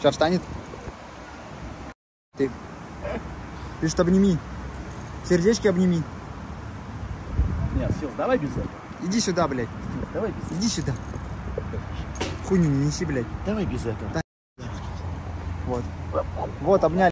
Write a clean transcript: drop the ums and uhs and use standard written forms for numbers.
Сейчас встанет. Ты что, обними. Сердечки обними. Нет, Стил, давай без этого. Иди сюда, блядь. Стил, давай без этого. Иди сюда. Хуйню не неси, блядь. Давай без этого. Вот. Вот, обняли.